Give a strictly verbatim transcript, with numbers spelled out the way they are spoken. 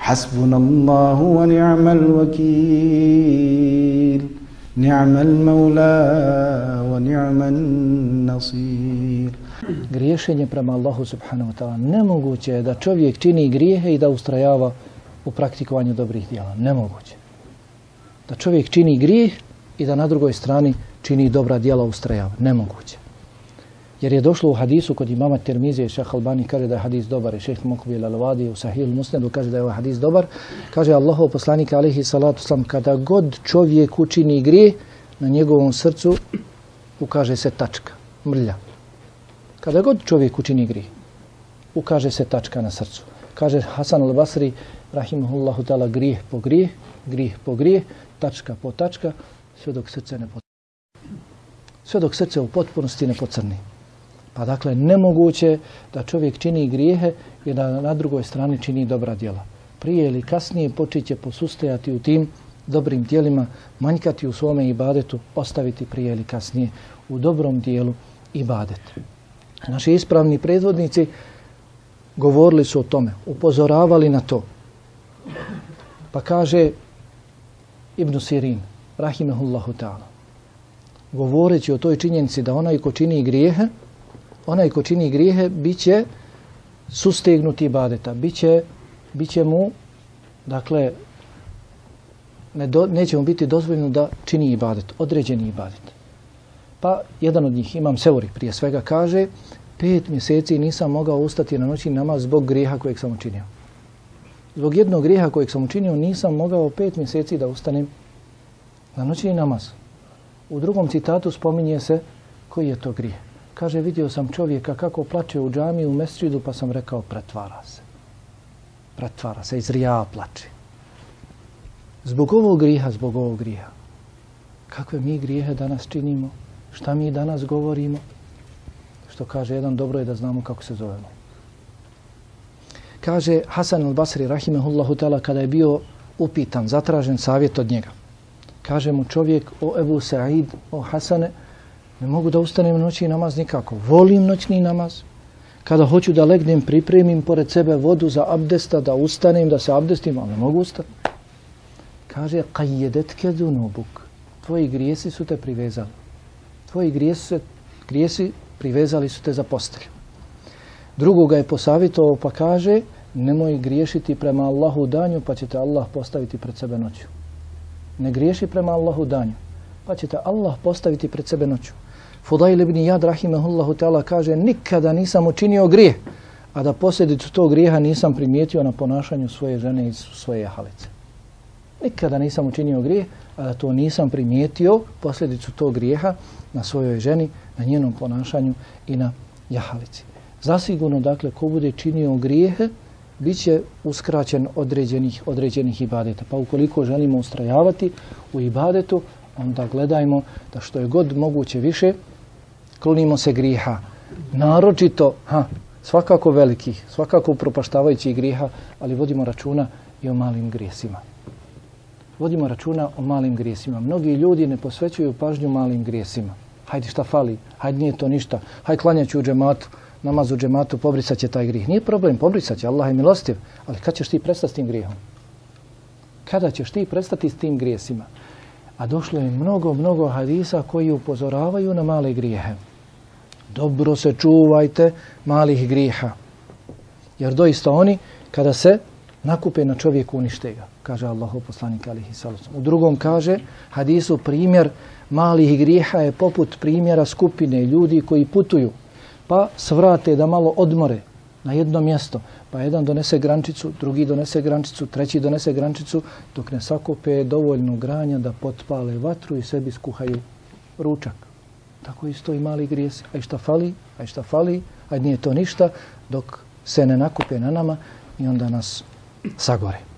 Hasbunallahu wa ni'mal wakil. Ni'mal maula wa ni'man nasir. Griješenje prema Allahu subhanahu wa ta'ala. Nemoguće je da čovjek čini grijehe i da ustrajava u praktikovanju dobrih djela. Nemoguće. Da čovjek čini grijeh i da na drugoj strani čini dobra djela, ustrajava. Nemoguće. Jer je došlo u hadisu kod imama Tirmizije, šejh Albani kaže da je hadis dobar i šejh Mukbil al-Wadi u Sahih al-Musnadu kaže da je ovaj hadis dobar. Kaže Allahov poslanik alejhi salatu selam, kada god čovjek učini grijeh, na njegovom srcu ukaže se tačka, mrlja. Kada god čovjek učini grijeh, ukaže se tačka na srcu. Kaže Hasan al-Basri, rahimahullahu ta'ala, grijeh po grijeh, grijeh po grijeh, tačka po tačka, sve dok srce ne pocrni. Sve dok srce u potpunosti ne pocrni. Pa dakle, nemoguće da čovjek čini grijehe i da na drugoj strani čini dobra djela. Prije ili kasnije počet će posustajati u tim dobrim djelima, manjkati u svome ibadetu, ostaviti prije ili kasnije u dobrom dijelu ibadet. Naši ispravni predvodnici govorili su o tome, upozoravali na to. Pa kaže Ibn Sirin, rahimehullahu ta'ala, govoreći o toj činjenici da onaj ko čini grijehe, onaj ko čini grijehe bit će sustegnuti ibadeta, bit će, bit će mu, dakle, ne do, neće mu biti dozvoljeno da čini ibadet, određeni ibadet. Pa jedan od njih, Imam Seuri, prije svega kaže, pet mjeseci nisam mogao ustati na noćni namaz zbog grijeha kojeg sam učinio. Zbog jednog grijeha kojeg sam učinio nisam mogao pet mjeseci da ustanem na noćni namaz. U drugom citatu spominje se koji je to grijeh. Kaže, vidio sam čovjeka kako plače u džamiji u mesdžidu, pa sam rekao, pretvara se. Pretvara se, iz rija plače. Zbog ovog grijeha, zbog ovog grijeha. Kakve mi grijehe danas činimo? Šta mi danas govorimo? Što kaže jedan, dobro je da znamo kako se zovemo. Kaže Hasan al-Basri, rahimehullahu ta'ala, kada je bio upitan, zatražen savjet od njega. Kaže mu čovjek, o Ebu Sa'id, o Hasane, ne mogu da ustanem noćni namaz nikako. Volim noćni namaz. Kada hoću da legnem, pripremim pored sebe vodu za abdesta, da ustanem, da se abdestim, ali ne mogu ustati. Kaže, qajedetke dunubuk. Tvoji grijesi su te privezali. Tvoji grijesi, grijesi privezali su te za postelju. Drugoga je posavjetovao pa kaže, nemoj griješiti prema Allahu danju, pa će te Allah postaviti pred sebe noću. Ne griješi prema Allahu danju, pa će te Allah postaviti pred sebe noću. Fudail ibn Iyad, rahimehullahu ta'ala, kaže, nikada nisam učinio grijeh, a da posljedicu tog grijeha nisam primijetio na ponašanju svoje žene iz svoje jahalice. Nikada nisam učinio grijeh, a da to nisam primijetio, posljedicu tog grijeha na svojoj ženi, na njenom ponašanju i na jahalici. Zasigurno, dakle, ko bude činio grijehe, bit će uskraćen određenih, određenih ibadeta. Pa ukoliko želimo ustrajavati u ibadetu, onda gledajmo da što je god moguće više, klonimo se grijeha. Naročito, ha, svakako velikih, svakako upropaštavajućih grijeha, ali vodimo računa i o malim grijesima. Vodimo računa o malim grijesima. Mnogi ljudi ne posvećuju pažnju malim grijesima. Hajde, šta fali? Hajde, nije to ništa. Hajde, klanjaću u džematu, namaz u džematu, pobrisat će taj grijeh. Nije problem, pobrisat će, Allah je milostiv. Ali kad ćeš ti prestati s tim grijehom? Kada ćeš ti prestati s tim grijesima? A došlo je mnogo, mnogo hadisa koji upozoravaju na male grijehe. Dobro se čuvajte malih grijeha. Jer doista oni, kada se nakupe na čovjeku, unište ga, kaže Allahov poslanik alejhi salatu vesselam. U drugom kaže hadisu, primjer malih grijeha je poput primjera skupine ljudi koji putuju, pa svrate da malo odmore na jedno mjesto, pa jedan donese grančicu, drugi donese grančicu, treći donese grančicu, dok ne sakupe dovoljno granja da potpale vatru i sebi skuhaju ručak. Tako isto i mali grijesi. Aj šta fali, aj šta fali, aj nije to ništa, dok se ne nakupe na nama i onda nas sagore.